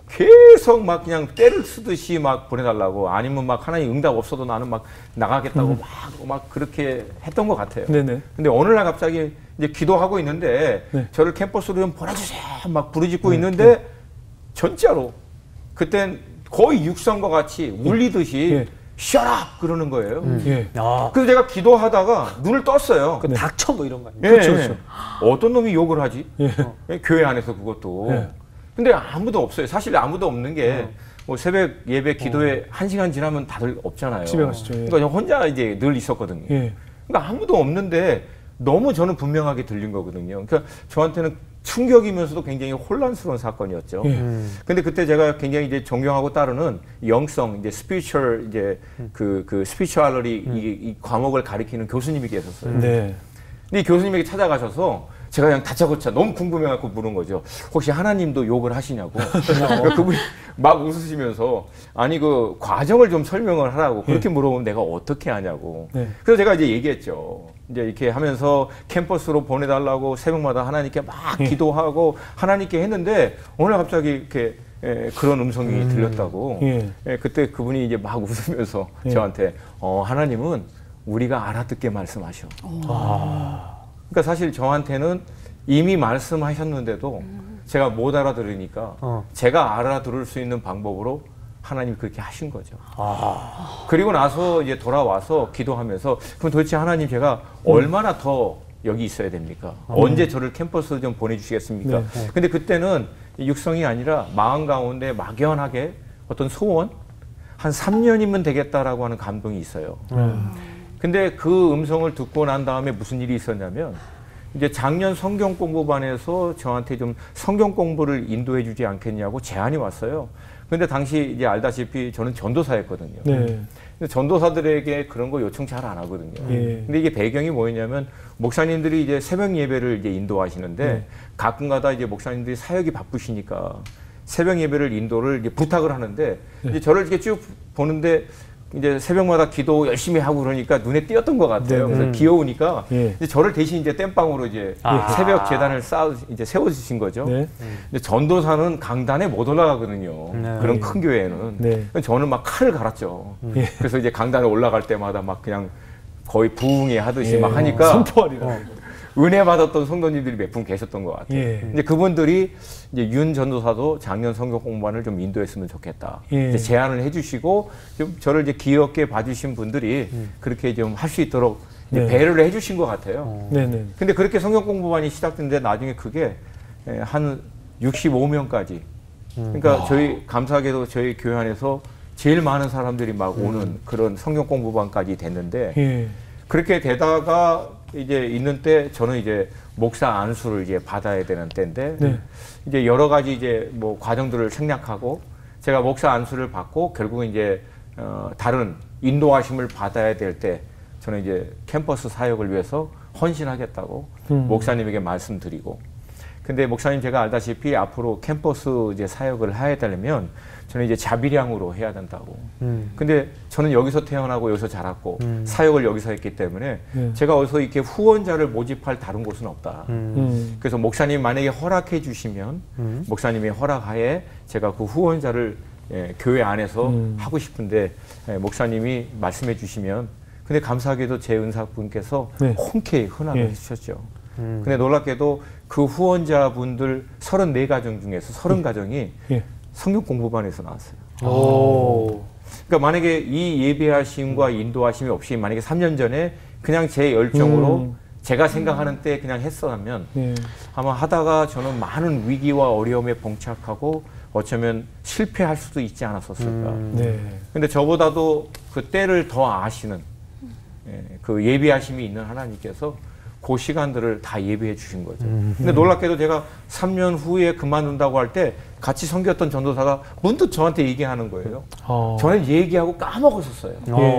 계속 막 그냥 때를 쓰듯이 막 보내달라고 아니면 막 하나님 응답 없어도 나는 막 나가겠다고 음. 막, 막 그렇게 했던 것 같아요. 네네. 근데 어느 날 갑자기 이제 기도하고 있는데 네. 저를 캠퍼스로 좀 보내주세요 막 부르짖고 있는데 진짜로 그땐 거의 육성과 같이 울리듯이 예. shut up 그러는 거예요. 예. 아, 그래서 제가 기도하다가 눈을 떴어요. 그 닥쳐 뭐 이런 거 아니에요? 예, 그렇죠, 예. 그렇죠. 어떤 놈이 욕을 하지? 예. 예, 교회 안에서 그것도. 예. 근데 아무도 없어요. 사실 아무도 없는 게 뭐 새벽 예배 기도에 한 시간 지나면 다들 없잖아요. 집에 가시죠, 예. 그러니까 저 혼자 이제 늘 있었거든요. 예. 그러니까 아무도 없는데 너무 저는 분명하게 들린 거거든요. 그러니까 저한테는 충격이면서도 굉장히 혼란스러운 사건이었죠. 예. 음. 근데 그때 제가 굉장히 이제 존경하고 따르는 영성, 이제 스피리추얼 이제 그, 그 스피리추얼리 이, 이 과목을 가리키는 교수님이 계셨어요. 네. 근데 이 교수님에게 찾아가셔서 제가 그냥 다짜고짜 너무 궁금해갖고 물은 거죠. 혹시 하나님도 욕을 하시냐고. 그러니까 그분이 막 웃으시면서 아니 그 과정을 좀 설명을 하라고 그렇게 물어보면 내가 어떻게 하냐고. 네. 그래서 제가 이제 얘기했죠. 이제 이렇게 하면서 캠퍼스로 보내달라고 새벽마다 하나님께 막 예. 기도하고 하나님께 했는데 어느 날 갑자기 이렇게 예, 그런 음성이 음. 들렸다고. 예. 예, 그때 그분이 이제 막 웃으면서 예. 저한테 어, 하나님은 우리가 알아듣게 말씀하셔. 아. 그러니까 사실 저한테는 이미 말씀하셨는데도 음. 제가 못 알아들으니까 어. 제가 알아들을 수 있는 방법으로 하나님이 그렇게 하신 거죠. 아. 그리고 나서 이제 돌아와서 기도하면서 그럼 도대체 하나님 제가 얼마나 더 여기 있어야 됩니까? 언제 저를 캠퍼스 좀 보내주시겠습니까? 네. 근데 그때는 육성이 아니라 마음 가운데 막연하게 어떤 소원 한 삼 년이면 되겠다라고 하는 감동이 있어요. 음. 근데 그 음성을 듣고 난 다음에 무슨 일이 있었냐면 이제 작년 성경 공부반에서 저한테 좀 성경 공부를 인도해 주지 않겠냐고 제안이 왔어요. 근데 당시 이제 알다시피 저는 전도사였거든요. 네. 근데 전도사들에게 그런 거 요청 잘 안 하거든요. 예. 근데 이게 배경이 뭐였냐면 목사님들이 이제 새벽 예배를 이제 인도하시는데 네. 가끔가다 이제 목사님들이 사역이 바쁘시니까 새벽 예배를 인도를 이제 부탁을 하는데 네. 이제 저를 이렇게 쭉 보는데 이제 새벽마다 기도 열심히 하고 그러니까 눈에 띄었던 것 같아요. 네. 그래서 음. 귀여우니까 예. 이제 저를 대신 이제 땜빵으로 이제 아. 새벽 재단을 쌓아 이제 세워주신 거죠. 네. 근데 전도사는 강단에 못 올라가거든요. 네. 그런 큰 교회는. 네. 저는 막 칼을 갈았죠. 예. 그래서 이제 강단에 올라갈 때마다 막 그냥 거의 부흥회 하듯이 예. 막 하니까 선포하리라. 어. 은혜 받았던 성도님들이 몇 분 계셨던 것 같아요. 예. 이제 그분들이 이제 윤 전도사도 작년 성경 공부반을 좀 인도했으면 좋겠다. 예. 이제 제안을 해주시고 좀 저를 이제 귀엽게 봐주신 분들이 그렇게 좀 할 수 있도록 이제 네. 배려를 해주신 것 같아요. 네네. 근데 그렇게 성경 공부반이 시작됐는데 나중에 그게 에, 한 육십오 명까지. 그러니까 저희 감사하게도 저희 교회 안에서 제일 많은 사람들이 막 오는 그런 성경 공부반까지 됐는데 예. 그렇게 되다가 이제 있는 때 저는 이제 목사 안수를 이제 받아야 되는 때인데 네. 이제 여러 가지 이제 뭐 과정들을 생략하고 제가 목사 안수를 받고 결국은 이제 어 다른 인도하심을 받아야 될 때 저는 이제 캠퍼스 사역을 위해서 헌신하겠다고 음. 목사님에게 말씀드리고 근데 목사님 제가 알다시피 앞으로 캠퍼스 이제 사역을 해야 되려면 저는 이제 자비량으로 해야 된다고. 음. 근데 저는 여기서 태어나고 여기서 자랐고 음. 사역을 여기서 했기 때문에 네. 제가 어디서 이렇게 후원자를 모집할 다른 곳은 없다. 음. 음. 그래서 목사님 만약에 허락해 주시면 음. 목사님의 허락하에 제가 그 후원자를 예, 교회 안에서 음. 하고 싶은데 예, 목사님이 말씀해 주시면 근데 감사하게도 제 은사분께서 네. 흔쾌히 허락을 예. 해주셨죠. 음. 근데 놀랍게도 그 후원자분들 서른네 가정 중에서 서른 가정이 예. 성경 공부반에서 나왔어요. 오. 그러니까 만약에 이 예배하심과 인도하심이 없이 만약에 삼 년 전에 그냥 제 열정으로 음. 제가 생각하는 때 그냥 했었다면 예. 아마 하다가 저는 많은 위기와 어려움에 봉착하고 어쩌면 실패할 수도 있지 않았었을까. 음. 네. 근데 저보다도 그 때를 더 아시는 예, 그 예비하심이 있는 하나님께서 그 시간들을 다 예비해 주신 거죠. 근데 놀랍게도 제가 삼 년 후에 그만둔다고 할 때 같이 섬겼던 전도사가 문득 저한테 얘기하는 거예요. 어. 저는 얘기하고 까먹었었어요.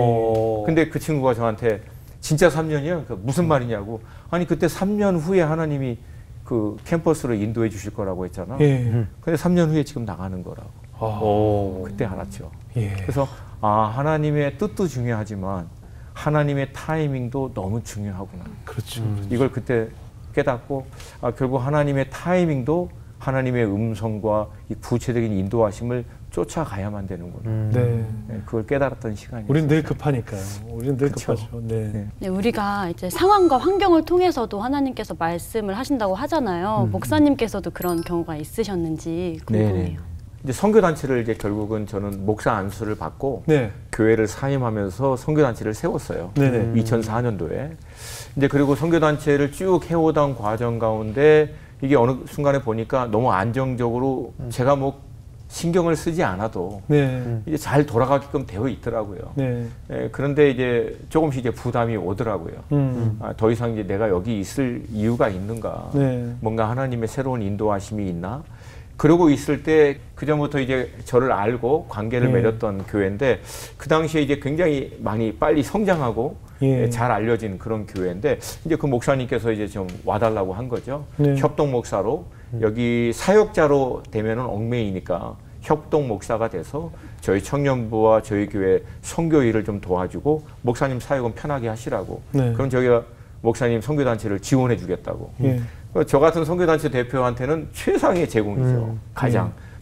오. 근데 그 친구가 저한테 진짜 삼 년이요? 그 무슨 말이냐고. 아니 그때 삼 년 후에 하나님이 그 캠퍼스로 인도해 주실 거라고 했잖아. 예. 근데 삼 년 후에 지금 나가는 거라고. 아. 오. 그때 알았죠. 예. 그래서 아 하나님의 뜻도 중요하지만 하나님의 타이밍도 너무 중요하구나. 그렇죠. 이걸 그때 깨닫고 아, 결국 하나님의 타이밍도 하나님의 음성과 이 구체적인 인도하심을 쫓아가야만 되는구나. 음. 네. 네, 그걸 깨달았던 시간이었어요. 우리는 늘 급하니까요. 우리는 늘 그쵸. 급하죠. 네. 네. 네, 우리가 이제 상황과 환경을 통해서도 하나님께서 말씀을 하신다고 하잖아요. 음. 목사님께서도 그런 경우가 있으셨는지 궁금해요. 네네. 이제 선교단체를 이제 결국은 저는 목사 안수를 받고 네. 교회를 사임하면서 선교단체를 세웠어요. 네네. 이천사 년도에. 이제 그리고 선교단체를 쭉 해오던 과정 가운데 이게 어느 순간에 보니까 너무 안정적으로 제가 뭐 신경을 쓰지 않아도 네. 이제 잘 돌아가게끔 되어 있더라고요. 네. 예, 그런데 이제 조금씩 이제 부담이 오더라고요. 음. 아, 더 이상 이제 내가 여기 있을 이유가 있는가? 네. 뭔가 하나님의 새로운 인도하심이 있나? 그러고 있을 때 그전부터 이제 저를 알고 관계를 네. 맺었던 교회인데 그 당시에 이제 굉장히 많이 빨리 성장하고 예. 예, 잘 알려진 그런 교회인데 이제 그 목사님께서 이제 좀 와달라고 한 거죠. 네. 협동 목사로 여기 사역자로 되면은 얽매이니까 협동 목사가 돼서 저희 청년부와 저희 교회 선교 일을 좀 도와주고 목사님 사역은 편하게 하시라고. 네. 그럼 저희가 목사님 선교단체를 지원해 주겠다고. 예. 저 같은 선교단체 대표한테는 최상의 제공이죠. 음. 가장.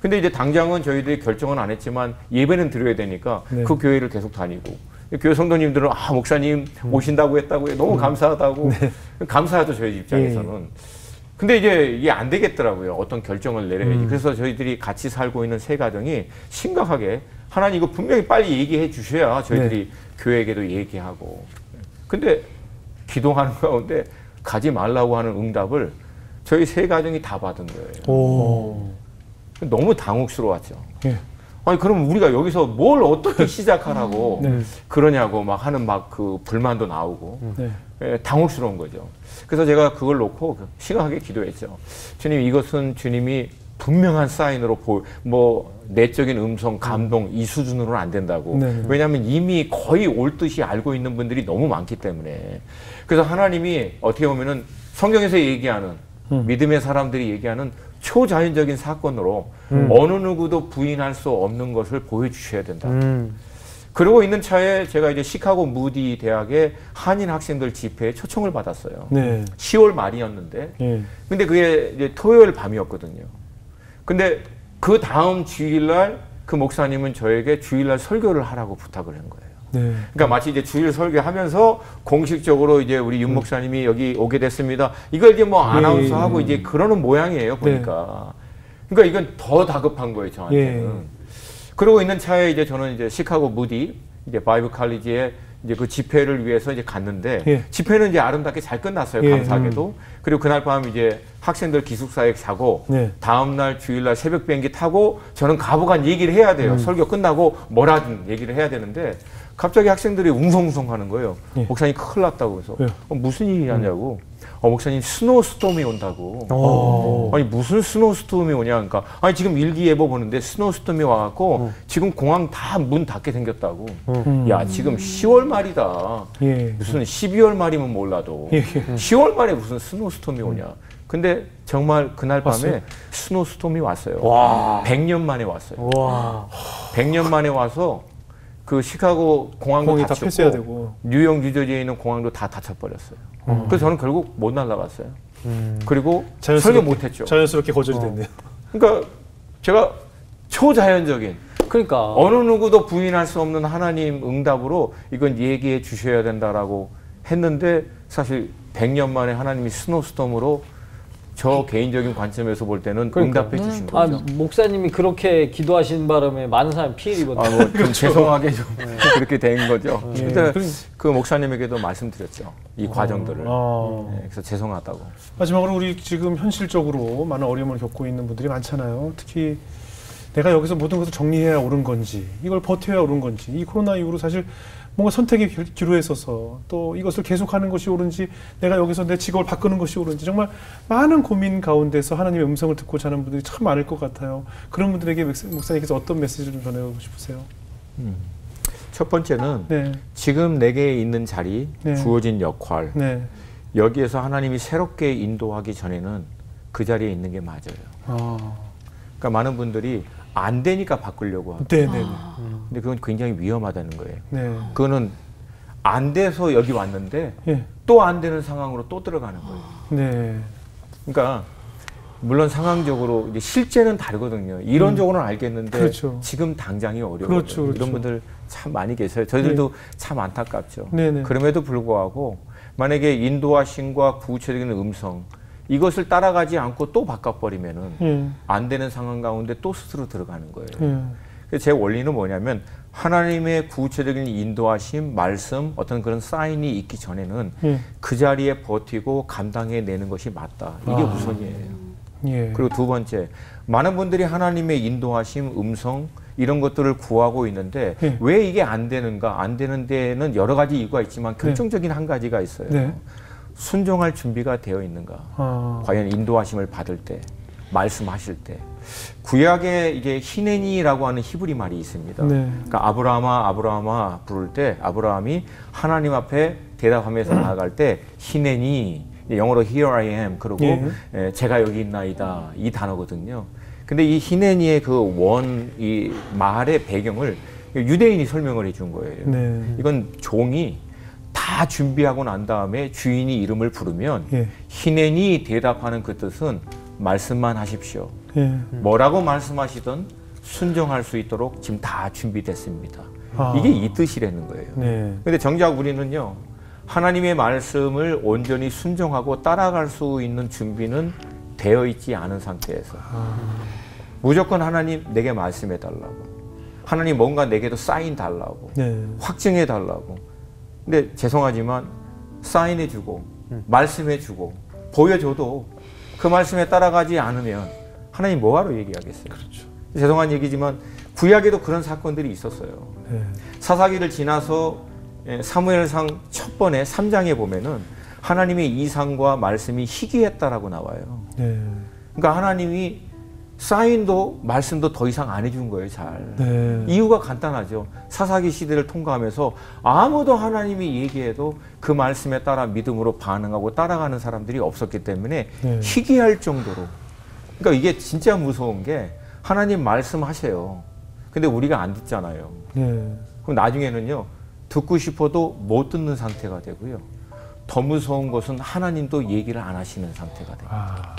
근데 이제 당장은 저희들이 결정은 안 했지만 예배는 드려야 되니까 네. 그 교회를 계속 다니고 교회 성도님들은 아 목사님 오신다고 했다고 너무 감사하다고 네. 감사하죠 저희 입장에서는. 예. 근데 이제 이게 안 되겠더라고요. 어떤 결정을 내려야지. 음. 그래서 저희들이 같이 살고 있는 세 가정이 심각하게 하나님 이거 분명히 빨리 얘기해 주셔야 저희들이 네. 교회에게도 얘기하고. 근데 기도하는 가운데 가지 말라고 하는 응답을 저희 세 가정이 다 받은 거예요. 오. 너무 당혹스러웠죠. 예. 아니 그럼 우리가 여기서 뭘 어떻게 시작하라고 네. 그러냐고 막 하는 막 그 불만도 나오고 네. 예, 당혹스러운 거죠. 그래서 제가 그걸 놓고 심각하게 기도했죠. 주님 이것은 주님이 분명한 사인으로 보, 뭐 내적인 음성, 감동 이 수준으로는 안 된다고. 네네. 왜냐하면 이미 거의 올 듯이 알고 있는 분들이 너무 많기 때문에. 그래서 하나님이 어떻게 보면은 성경에서 얘기하는 음. 믿음의 사람들이 얘기하는 초자연적인 사건으로 음. 어느 누구도 부인할 수 없는 것을 보여주셔야 된다. 음. 그러고 있는 차에 제가 이제 시카고 무디 대학의 한인 학생들 집회에 초청을 받았어요. 네. 시월 말이었는데, 예. 근데 그게 이제 토요일 밤이었거든요. 근데 그 다음 주일날 그 목사님은 저에게 주일날 설교를 하라고 부탁을 한 거예요. 네. 그러니까 마치 이제 주일 설교하면서 공식적으로 이제 우리 윤 목사님이 여기 오게 됐습니다. 이걸 이제 뭐 아나운서하고 이제 그러는 모양이에요, 보니까. 그러니까 이건 더 다급한 거예요, 저한테는. 예. 그러고 있는 차에 이제 저는 이제 시카고 무디 이제 바이블 칼리지에 이제 그 집회를 위해서 이제 갔는데 예. 집회는 이제 아름답게 잘 끝났어요. 예. 감사하게도. 그리고 그날 밤 이제 학생들 기숙사에 자고 네. 다음 날 주일날 새벽 비행기 타고 저는 가보간 얘기를 해야 돼요. 음. 설교 끝나고 뭐라든 얘기를 해야 되는데 갑자기 학생들이 웅성웅성 하는 거예요. 예. 목사님 큰일 났다고 해서 예. 어, 무슨 일이 하냐고. 어, 목사님 스노우스톰이 온다고. 오. 아니 무슨 스노우스톰이 오냐 그러니까 아니 지금 일기예보 보는데 스노우스톰이 와갖고 어. 지금 공항 다 문 닫게 생겼다고. 음. 야 지금 시월 말이다. 예. 무슨 십이월 말이면 몰라도 예. 예. 시월 말에 무슨 스노우스톰이 오냐. 근데 정말 그날 밤에 왔어요? 스노우스톰이 왔어요. 와. 백 년 만에 왔어요. 와. 백 년 만에 와서 그 시카고 공항도 공항이 다 폐쇄해야 닫혔고 되고. 뉴욕, 뉴저지에 있는 공항도 다 닫혀버렸어요. 음. 그래서 저는 결국 못 날아갔어요. 음. 그리고 설교 자연스럽게, 못했죠. 자연스럽게 거절이 됐네요. 그러니까 제가 초자연적인 그러니까 어느 누구도 부인할 수 없는 하나님 응답으로 이건 얘기해 주셔야 된다라고 했는데 사실 백 년 만에 하나님이 스노스톰으로 저 개인적인 관점에서 볼 때는 그러니까. 응답해 주신 아, 거죠. 목사님이 그렇게 기도하신 바람에 많은 사람이 피해 입었네. 아, 뭐 좀 죄송하게 좀 그렇게 된 거죠. 예. 근데 그 목사님에게도 말씀드렸죠. 이 과정들을. 어. 네, 그래서 죄송하다고. 마지막으로 우리 지금 현실적으로 많은 어려움을 겪고 있는 분들이 많잖아요. 특히 내가 여기서 모든 것을 정리해야 옳은 건지, 이걸 버텨야 옳은 건지, 이 코로나 이후로 사실 뭔가 선택의 기로에 서서 또 이것을 계속하는 것이 옳은지, 내가 여기서 내 직업을 바꾸는 것이 옳은지, 정말 많은 고민 가운데서 하나님의 음성을 듣고자 하는 분들이 참 많을 것 같아요. 그런 분들에게 목사님께서 어떤 메시지를 전해주고 싶으세요? 음. 첫 번째는 네, 지금 내게 있는 자리, 네. 주어진 역할, 네. 여기에서 하나님이 새롭게 인도하기 전에는 그 자리에 있는 게 맞아요. 아, 그러니까 많은 분들이 안 되니까 바꾸려고 하고, 네, 네, 네. 근데 그건 굉장히 위험하다는 거예요. 네. 그거는 안 돼서 여기 왔는데 예, 또 안 되는 상황으로 또 들어가는 거예요. 네. 그러니까 물론 상황적으로 이제 실제는 다르거든요. 이론적으로는 알겠는데 그렇죠. 지금 당장이 어려워요. 그렇죠, 그렇죠. 이런 분들 참 많이 계세요. 저희들도 참 안타깝죠. 네, 네. 그럼에도 불구하고 만약에 인도하심과 구체적인 음성 이것을 따라가지 않고 또 바꿔버리면은 예, 안 되는 상황 가운데 또 스스로 들어가는 거예요. 예. 그래서 제 원리는 뭐냐면 하나님의 구체적인 인도하심, 말씀, 어떤 그런 사인이 있기 전에는 예. 그 자리에 버티고 감당해내는 것이 맞다. 이게 아. 우선이에요. 예. 그리고 두 번째, 많은 분들이 하나님의 인도하심, 음성 이런 것들을 구하고 있는데 예. 왜 이게 안 되는가? 안 되는 데는 여러 가지 이유가 있지만 결정적인 한 가지가 있어요. 네. 순종할 준비가 되어 있는가? 아, 과연 인도하심을 받을 때, 말씀하실 때. 구약에 이게 히네니라고 하는 히브리 말이 있습니다. 네. 그러니까 아브라함아, 아브라함아 부를 때 아브라함이 하나님 앞에 대답하면서 나아갈 때 히네니, 영어로 here I am, 그리고 예. 에, 제가 여기 있나이다 이 단어거든요. 근데 이 히네니의 그 원, 이 말의 배경을 유대인이 설명을 해준 거예요. 네. 이건 종이 다 준비하고 난 다음에 주인이 이름을 부르면 예. 히넨이 대답하는 그 뜻은 말씀만 하십시오. 예. 뭐라고 말씀하시든 순종할 수 있도록 지금 다 준비됐습니다. 아. 이게 이 뜻이라는 거예요. 네. 근데 정작 우리는요, 하나님의 말씀을 온전히 순종하고 따라갈 수 있는 준비는 되어 있지 않은 상태에서 아. 무조건 하나님 내게 말씀해 달라고, 하나님 뭔가 내게도 사인 달라고, 네. 확증해 달라고. 근데 죄송하지만 사인해 주고 음. 말씀해 주고 보여줘도 그 말씀에 따라가지 않으면 하나님 뭐하러 얘기하겠어요. 그렇죠. 죄송한 얘기지만 구약에도 그런 사건들이 있었어요. 네. 사사기를 지나서 사무엘상 첫 번에 삼 장에 보면은 하나님의 이상과 말씀이 희귀했다라고 나와요. 네. 그러니까 하나님이 사인도 말씀도 더 이상 안 해준 거예요, 잘. 네. 이유가 간단하죠. 사사기 시대를 통과하면서 아무도 하나님이 얘기해도 그 말씀에 따라 믿음으로 반응하고 따라가는 사람들이 없었기 때문에 네. 희귀할 정도로. 그러니까 이게 진짜 무서운 게 하나님 말씀하세요. 근데 우리가 안 듣잖아요. 네. 그럼 나중에는요, 듣고 싶어도 못 듣는 상태가 되고요. 더 무서운 것은 하나님도 얘기를 안 하시는 상태가 돼요. 아.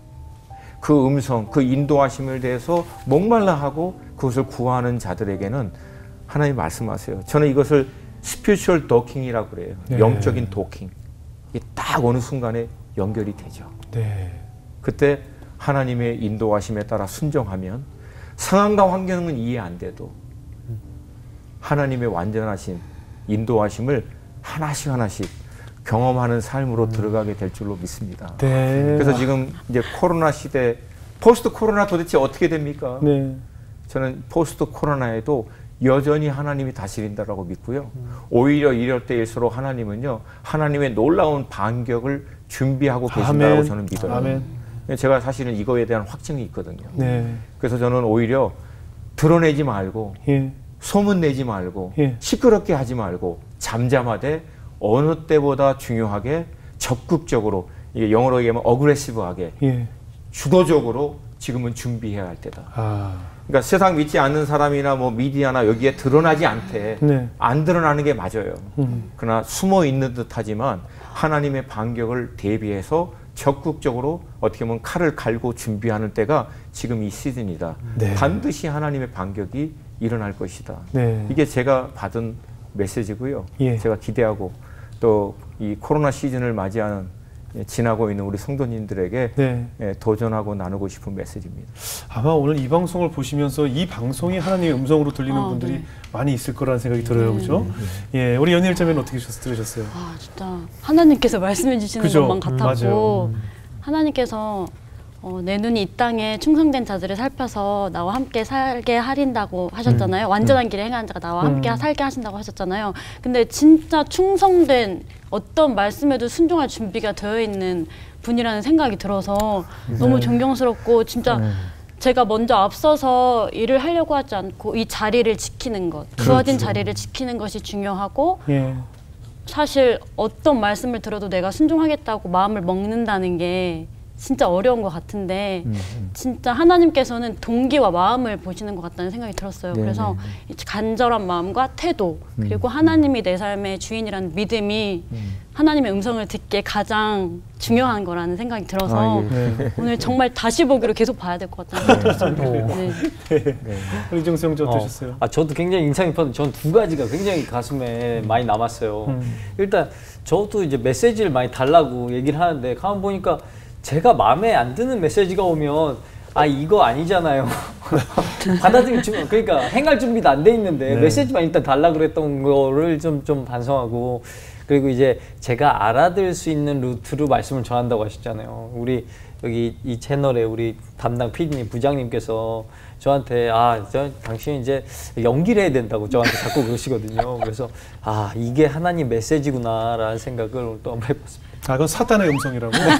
그 음성, 그 인도하심을 대해서 목말라 하고 그것을 구하는 자들에게는 하나님 말씀하세요. 저는 이것을 스피리추얼 도킹이라고 그래요. 네. 영적인 도킹. 이게 딱 어느 순간에 연결이 되죠. 네. 그때 하나님의 인도하심에 따라 순종하면 상황과 환경은 이해 안 돼도 하나님의 완전하신 인도하심을 하나씩 하나씩 경험하는 삶으로 음. 들어가게 될 줄로 믿습니다. 네. 그래서 지금 이제 코로나 시대, 포스트 코로나 도대체 어떻게 됩니까? 네. 저는 포스트 코로나에도 여전히 하나님이 다스린다라고 믿고요. 음. 오히려 이럴 때일수록 하나님은요, 하나님의 놀라운 반격을 준비하고 계신다고 아멘. 저는 믿어요. 아멘. 제가 사실은 이거에 대한 확증이 있거든요. 네. 그래서 저는 오히려 드러내지 말고, 예. 소문 내지 말고, 예. 시끄럽게 하지 말고, 잠잠하되 어느 때보다 중요하게 적극적으로, 이게 영어로 얘기하면 어그레시브하게, 예. 주도적으로 지금은 준비해야 할 때다. 아. 그러니까 세상 믿지 않는 사람이나 뭐 미디어나 여기에 드러나지 않되 네. 안 드러나는 게 맞아요. 음. 그러나 숨어 있는 듯하지만 하나님의 반격을 대비해서 적극적으로 어떻게 보면 칼을 갈고 준비하는 때가 지금 이 시즌이다. 네. 반드시 하나님의 반격이 일어날 것이다. 네. 이게 제가 받은 메시지고요. 예. 제가 기대하고 또 이 코로나 시즌을 맞이하는 지나고 있는 우리 성도님들에게 네. 예, 도전하고 나누고 싶은 메시지입니다. 아마 오늘 이 방송을 보시면서 이 방송이 하나님의 음성으로 들리는 아, 분들이 네. 많이 있을 거라는 생각이 들어요. 그렇죠? 예, 우리 연일자매는 어떻게 들으셨어요? 아 진짜 하나님께서 말씀해 주시는 그죠? 것만 음, 같았고 맞아요. 음. 하나님께서 어, 내 눈이 이 땅에 충성된 자들을 살펴서 나와 함께 살게 하린다고 하셨잖아요. 음. 완전한 길에 행하는 자가 나와 함께 음. 살게 하신다고 하셨잖아요. 근데 진짜 충성된 어떤 말씀에도 순종할 준비가 되어 있는 분이라는 생각이 들어서 너무 존경스럽고 진짜 음. 제가 먼저 앞서서 일을 하려고 하지 않고 이 자리를 지키는 것, 주어진 그렇죠. 자리를 지키는 것이 중요하고 예. 사실 어떤 말씀을 들어도 내가 순종하겠다고 마음을 먹는다는 게 진짜 어려운 것 같은데 음, 진짜 하나님께서는 동기와 마음을 보시는 것 같다는 생각이 들었어요. 네, 그래서 이 간절한 마음과 태도 그리고 하나님이 내 삶의 주인이라는 믿음이 음. 하나님의 음성을 듣기에 가장 중요한 거라는 생각이 들어서 아, 예. 네. 오늘 정말 다시 보기로 계속 봐야 될 것 같다는 생각이 들었습니다. 네. 네. 우리 이정수 형제 어, 어떠셨어요? 아 저도 굉장히 인상 깊었는데 전 두 가지가 굉장히 가슴에 많이 남았어요. 음. 일단 저도 이제 메시지를 많이 달라고 얘기를 하는데 가만 보니까 제가 마음에 안 드는 메시지가 오면 아 이거 아니잖아요. 받아들일 준 그러니까 행할 준비도 안 돼 있는데 네. 메시지만 일단 달라 그랬던 거를 좀 좀 반성하고 그리고 이제 제가 알아들 수 있는 루트로 말씀을 전한다고 하셨잖아요. 우리 여기 이 채널에 우리 담당 피디님 부장님께서 저한테 아, 저 당신 이제 연기를 해야 된다고 저한테 자꾸 그러시거든요. 그래서 아 이게 하나님 메시지구나라는 생각을 오늘 또 한번 해봤습니다. 아, 그건 사단의 음성이라고. 네,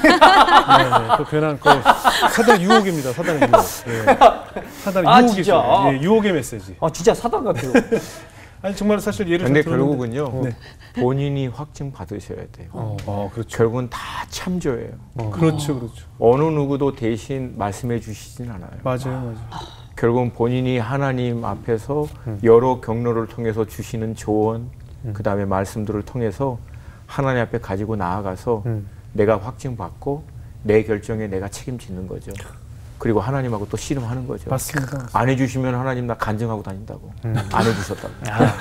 네. 그 괜한 거 사단 유혹입니다. 사단의 유혹. 예. 사단의 아, 유혹이죠. 진짜? 예, 유혹의 메시지. 아 진짜 사단 같아요. 아니 정말 사실 예를 근데 들어 결국은요, 네. 본인이 확증 받으셔야 돼요. 어, 어, 그렇죠. 결국은 다 참조예요. 그렇죠, 그렇죠. 어느 누구도 대신 말씀해 주시진 않아요. 맞아요, 맞아요. 결국은 본인이 하나님 앞에서 여러 경로를 통해서 주시는 조언, 그 다음에 말씀들을 통해서 하나님 앞에 가지고 나아가서 음. 내가 확증받고 내 결정에 내가 책임지는 거죠. 그리고 하나님하고 또 씨름하는 거죠. 맞습니다. 안 해주시면 하나님 나 간증하고 다닌다고. 음. 안 해주셨다고.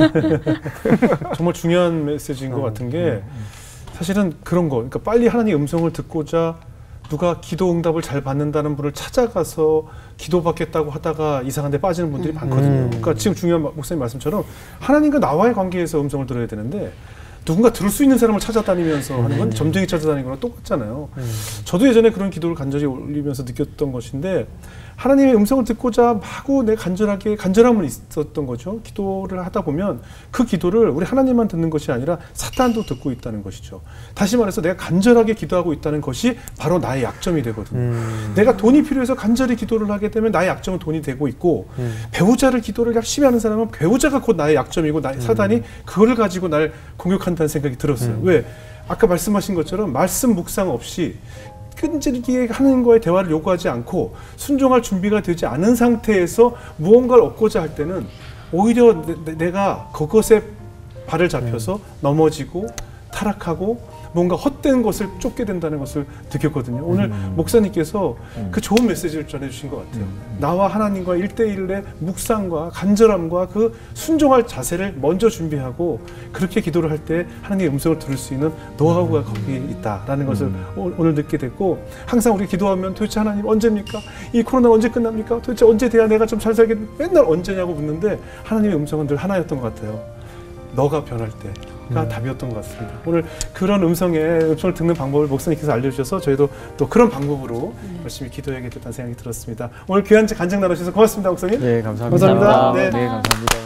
정말 중요한 메시지인 것 같은 게 사실은 그런 거. 그러니까 빨리 하나님의 음성을 듣고자 누가 기도 응답을 잘 받는다는 분을 찾아가서 기도받겠다고 하다가 이상한 데 빠지는 분들이 많거든요. 그러니까 지금 중요한 목사님 말씀처럼 하나님과 나와의 관계에서 음성을 들어야 되는데 누군가 들을 수 있는 사람을 찾아다니면서 하는 건 점쟁이 찾아다니는 거랑 똑같잖아요. 저도 예전에 그런 기도를 간절히 올리면서 느꼈던 것인데 하나님의 음성을 듣고자 마구 내 간절하게 간절함은 있었던 거죠. 기도를 하다 보면 그 기도를 우리 하나님만 듣는 것이 아니라 사탄도 듣고 있다는 것이죠. 다시 말해서 내가 간절하게 기도하고 있다는 것이 바로 나의 약점이 되거든요. 음. 내가 돈이 필요해서 간절히 기도를 하게 되면 나의 약점은 돈이 되고 있고 음. 배우자를 기도를 열심히 하는 사람은 배우자가 곧 나의 약점이고 나의 사단이 음. 그거를 가지고 날 공격한다는 생각이 들었어요. 음. 왜? 아까 말씀하신 것처럼 말씀 묵상 없이 끈질기게 하나님과의 대화를 요구하지 않고 순종할 준비가 되지 않은 상태에서 무언가를 얻고자 할 때는 오히려 내, 내가 그것에 발을 잡혀서 음. 넘어지고 타락하고 뭔가 헛된 것을 쫓게 된다는 것을 느꼈거든요. 오늘 음. 목사님께서 음. 그 좋은 메시지를 전해주신 것 같아요. 음. 나와 하나님과 일대일의 묵상과 간절함과 그 순종할 자세를 먼저 준비하고 그렇게 기도를 할 때 하나님의 음성을 들을 수 있는 노하우가 음. 거기에 있다라는 것을 음. 오늘 듣게 됐고 항상 우리 기도하면 도대체 하나님 언제입니까? 이 코로나 언제 끝납니까? 도대체 언제 돼야 내가 좀 잘 살게 맨날 언제냐고 묻는데 하나님의 음성은 늘 하나였던 것 같아요. 너가 변할 때. 가 음. 답이었던 것 같습니다. 오늘 그런 음성의 음성을 듣는 방법을 목사님께서 알려주셔서 저희도 또 그런 방법으로 음. 열심히 기도해야겠다는 생각이 들었습니다. 오늘 귀한 간증 나눠주셔서 고맙습니다, 목사님. 네, 감사합니다. 감사합니다. 감사합니다. 네, 네, 감사합니다.